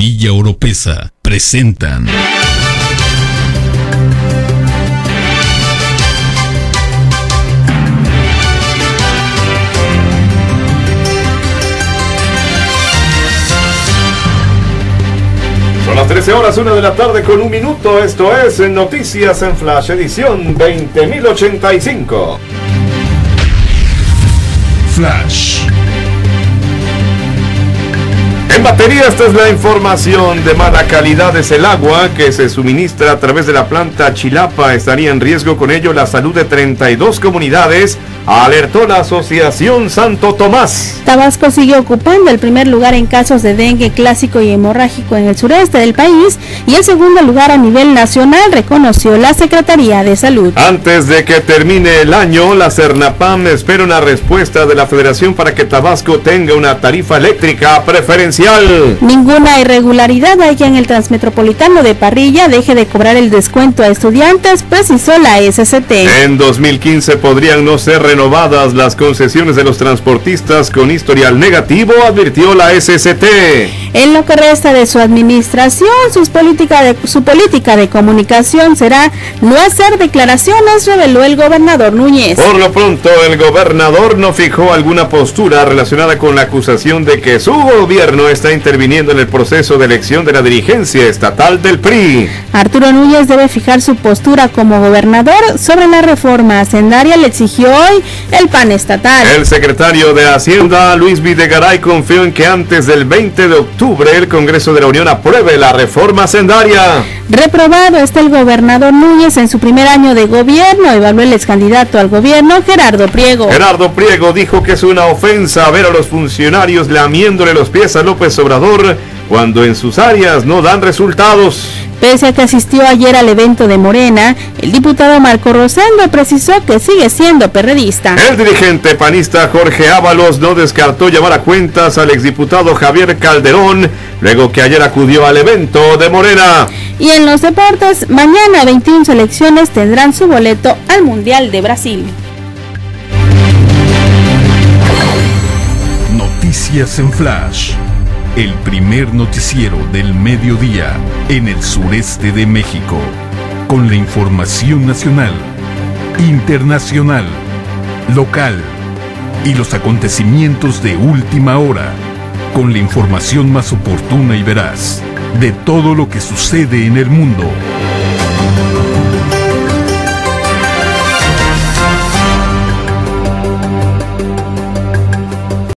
Villa Oropesa presentan Son las 13 horas, 1 de la tarde con 1 minuto. Esto es Noticias en Flash, edición 20.085. Flash. En batería, esta es la información. De mala calidad es el agua que se suministra a través de la planta Chilapa. Estaría en riesgo con ello la salud de 32 comunidades, alertó la Asociación Santo Tomás. Tabasco sigue ocupando el primer lugar en casos de dengue clásico y hemorrágico en el sureste del país y el segundo lugar a nivel nacional, reconoció la Secretaría de Salud. Antes de que termine el año, la Cernapam espera una respuesta de la Federación para que Tabasco tenga una tarifa eléctrica preferencial. Ninguna irregularidad hay que en el Transmetropolitano de Parrilla deje de cobrar el descuento a estudiantes, precisó la SCT. En 2015 podrían no ser renovadas las concesiones de los transportistas con historial negativo, advirtió la SCT. En lo que resta de su administración, su política de comunicación será no hacer declaraciones, reveló el gobernador Núñez. Por lo pronto, el gobernador no fijó alguna postura relacionada con la acusación de que su gobierno está interviniendo en el proceso de elección de la dirigencia estatal del PRI. Arturo Núñez debe fijar su postura como gobernador sobre la reforma hacendaria, le exigió hoy el PAN estatal. El secretario de Hacienda, Luis Videgaray, confió en que antes del 20 de octubre el Congreso de la Unión apruebe la reforma hacendaria. Reprobado está el gobernador Núñez en su primer año de gobierno, evaluó el ex candidato al gobierno, Gerardo Priego. Gerardo Priego dijo que es una ofensa ver a los funcionarios lamiéndole los pies a López Obrador cuando en sus áreas no dan resultados. Pese a que asistió ayer al evento de Morena, el diputado Marco Rosendo precisó que sigue siendo perredista. El dirigente panista Jorge Ábalos no descartó llamar a cuentas al exdiputado Javier Calderón, luego que ayer acudió al evento de Morena. Y en los deportes, mañana 21 selecciones tendrán su boleto al Mundial de Brasil. Noticias en Flash. El primer noticiero del mediodía en el sureste de México, con la información nacional, internacional, local y los acontecimientos de última hora, con la información más oportuna y veraz de todo lo que sucede en el mundo.